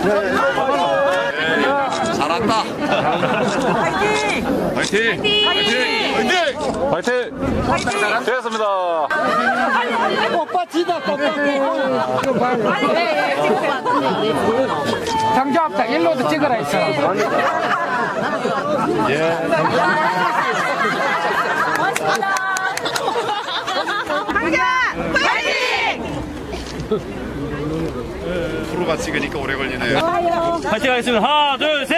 잘한다. 파이팅! 파이팅! 파이팅! 파이팅! 파이팅! 되었습니다. 오빠 지다 장조합장 일로도 찍으라 있어. 예. 프로가 찍으니까 오래 걸리네요. 파이팅 하겠습니다. 하나, 둘, 셋!